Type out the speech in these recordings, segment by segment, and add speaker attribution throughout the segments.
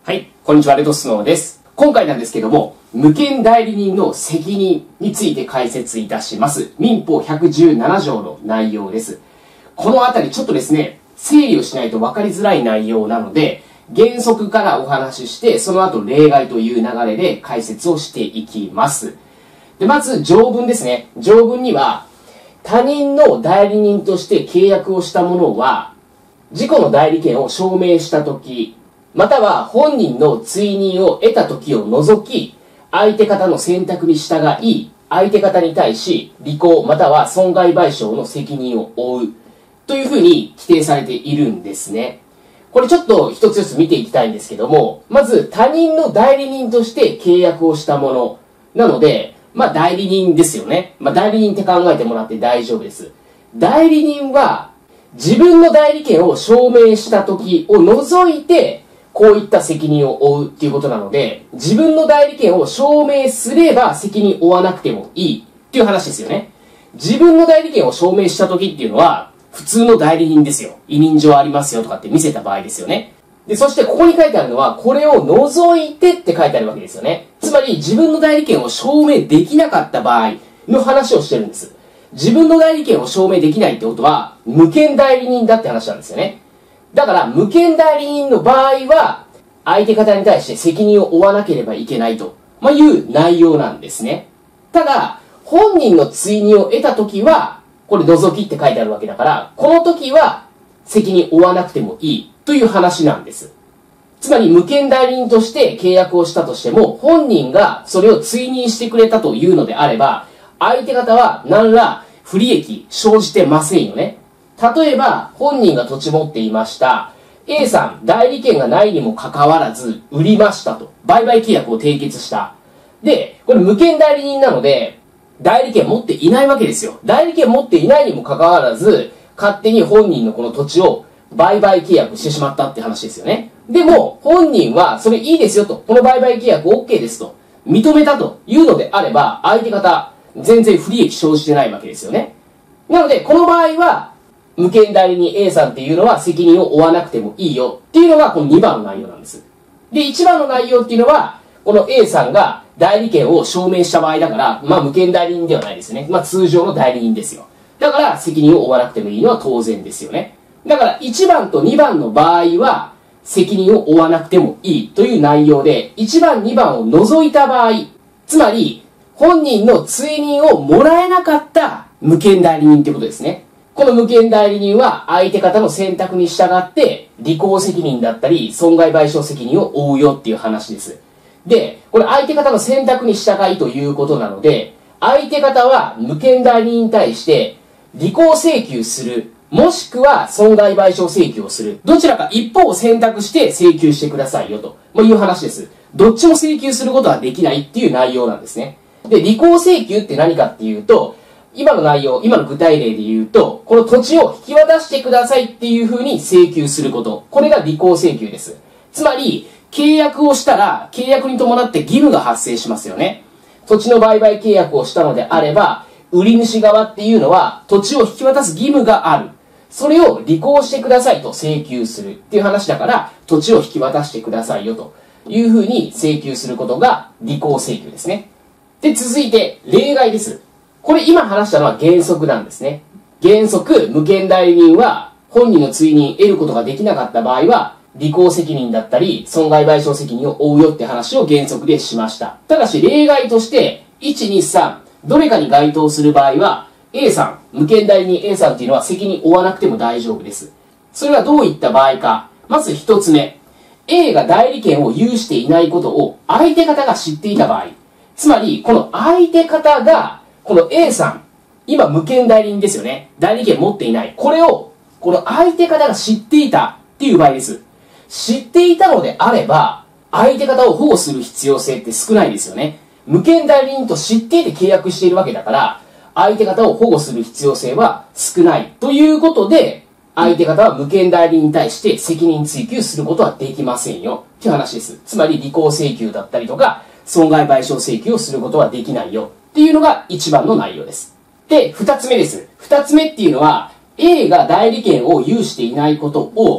Speaker 1: はい、こんにちは、レッドスノーです。今回なんですけども、無権代理人の責任について解説いたします。民法117条の内容です。このあたりちょっとですね、整理をしないと分かりづらい内容なので、原則からお話しして、その後例外という流れで解説をしていきます。で、まず条文ですね。条文には、他人の代理人として契約をした者は、自己の代理権を証明したとき、または本人の追認を得たときを除き、相手方の選択に従い、相手方に対し、履行または損害賠償の責任を負う、というふうに規定されているんですね。これちょっと一つずつ見ていきたいんですけども、まず他人の代理人として契約をしたものなので、代理人ですよね。代理人って考えてもらって大丈夫です。代理人は自分の代理権を証明した時を除いて、こういった責任を負うっていうことなので、自分の代理権を証明すれば責任を負わなくてもいいっていう話ですよね。自分の代理権を証明した時っていうのは、普通の代理人ですよ。委任状ありますよとかって見せた場合ですよね。で、そしてここに書いてあるのは、これを除いてって書いてあるわけですよね。つまり、自分の代理権を証明できなかった場合の話をしてるんです。自分の代理権を証明できないってことは、無権代理人だって話なんですよね。だから、無権代理人の場合は、相手方に対して責任を負わなければいけないという内容なんですね。ただ、本人の追認を得たときは、これ除きって書いてあるわけだから、この時は責任を負わなくてもいいという話なんです。つまり、無権代理人として契約をしたとしても、本人がそれを追認してくれたというのであれば、相手方は何ら不利益生じてませんよね。例えば、本人が土地持っていました。A さん、代理権がないにもかかわらず、売りましたと。売買契約を締結した。で、これ無権代理人なので、代理権持っていないわけですよ。代理権持っていないにもかかわらず、勝手に本人のこの土地を売買契約してしまったって話ですよね。でも、本人は、それいいですよと。この売買契約 OK ですと。認めたというのであれば、相手方、全然不利益生じてないわけですよね。なので、この場合は、無権代理人 A さんっていうのは責任を負わなくてもいいよっていうのがこの2番の内容なんです。で、1番の内容っていうのは、この A さんが代理権を証明した場合だから、無権代理人ではないですね。通常の代理人ですよ。だから責任を負わなくてもいいのは当然ですよね。だから1番と2番の場合は、責任を負わなくてもいいという内容で、1番、2番を除いた場合、つまり、本人の追認をもらえなかった無権代理人ってことですね。この無権代理人は相手方の選択に従って履行責任だったり損害賠償責任を負うよっていう話です。で、これ相手方の選択に従いということなので、相手方は無権代理人に対して履行請求する、もしくは損害賠償請求をする。どちらか一方を選択して請求してくださいよという話です。どっちも請求することはできないっていう内容なんですね。で、履行請求って何かっていうと、今の内容、今の具体例で言うと、この土地を引き渡してくださいっていう風に請求すること。これが履行請求です。つまり、契約をしたら、契約に伴って義務が発生しますよね。土地の売買契約をしたのであれば、売り主側っていうのは、土地を引き渡す義務がある。それを履行してくださいと請求するっていう話だから、土地を引き渡してくださいよという風に請求することが履行請求ですね。で、続いて、例外です。これ今話したのは原則なんですね。原則、無権代理人は本人の追認得ることができなかった場合は、履行責任だったり、損害賠償責任を負うよって話を原則でしました。ただし、例外として、1、2、3、どれかに該当する場合は、A さん、無権代理人 A さんっていうのは責任負わなくても大丈夫です。それはどういった場合か。まず1つ目。A が代理権を有していないことを相手方が知っていた場合。つまり、この相手方が、この A さん、今無権代理人ですよね。代理権持っていない。これを、この相手方が知っていたっていう場合です。知っていたのであれば、相手方を保護する必要性って少ないですよね。無権代理人と知っていて契約しているわけだから、相手方を保護する必要性は少ない。ということで、相手方は無権代理人に対して責任追及することはできませんよ。っていう話です。つまり、履行請求だったりとか、損害賠償請求をすることはできないよ。っていうのが一番の内容です。で、二つ目です。二つ目っていうのは、A が代理権を有していないことを、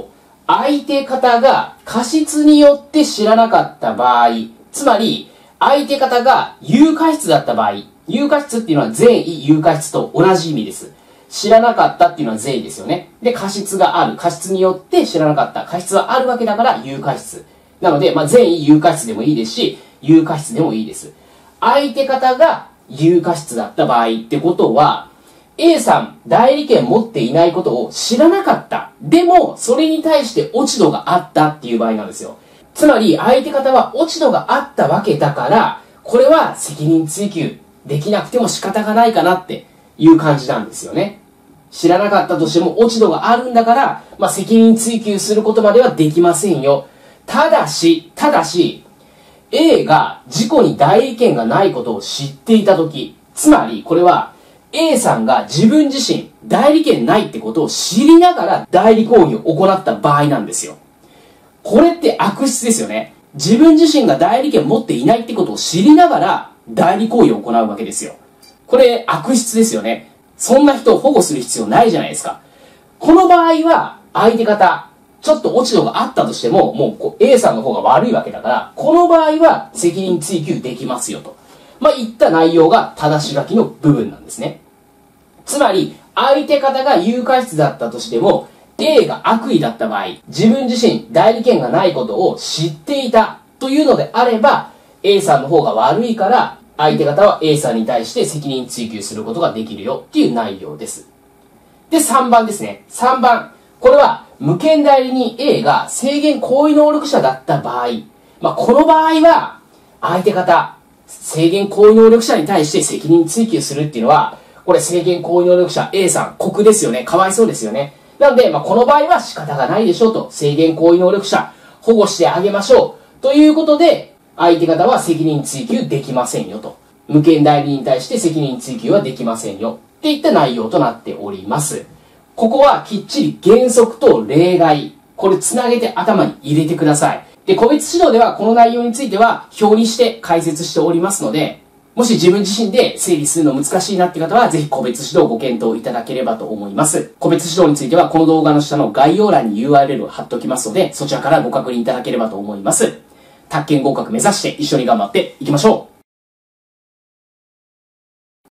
Speaker 1: 相手方が過失によって知らなかった場合、つまり、相手方が有過失だった場合、有過失っていうのは善意有過失と同じ意味です。知らなかったっていうのは善意ですよね。で、過失がある。過失によって知らなかった。過失はあるわけだから有過失。なので、善意有過失でもいいですし、有過失でもいいです。相手方が有過失だった場合ってことは、A さん、代理権持っていないことを知らなかった。でも、それに対して落ち度があったっていう場合なんですよ。つまり、相手方は落ち度があったわけだから、これは責任追及できなくても仕方がないかなっていう感じなんですよね。知らなかったとしても落ち度があるんだから、責任追及することまではできませんよ。ただし、A が事故に代理権がないことを知っていたとき、つまりこれは A さんが自分自身代理権ないってことを知りながら代理行為を行った場合なんですよ。これって悪質ですよね。自分自身が代理権を持っていないってことを知りながら代理行為を行うわけですよ。これ悪質ですよね。そんな人を保護する必要ないじゃないですか。この場合は相手方、ちょっと落ち度があったとしても、もう A さんの方が悪いわけだから、この場合は責任追及できますよと。いった内容が正し書きの部分なんですね。つまり、相手方が有過失だったとしても、A が悪意だった場合、自分自身代理権がないことを知っていたというのであれば、A さんの方が悪いから、相手方は A さんに対して責任追及することができるよっていう内容です。で、3番ですね。3番。これは、無権代理人 A が制限行為能力者だった場合、この場合は、相手方、制限行為能力者に対して責任追及するっていうのは、これ制限行為能力者 A さん、酷ですよね。かわいそうですよね。なので、この場合は仕方がないでしょうと。制限行為能力者、保護してあげましょう。ということで、相手方は責任追及できませんよと。無権代理人に対して責任追及はできませんよ。っていった内容となっております。ここはきっちり原則と例外、これつなげて頭に入れてください。で、個別指導ではこの内容については表にして解説しておりますので、もし自分自身で整理するの難しいなって方はぜひ個別指導をご検討いただければと思います。個別指導についてはこの動画の下の概要欄に URL を貼っておきますので、そちらからご確認いただければと思います。宅建合格目指して一緒に頑張っていきましょう。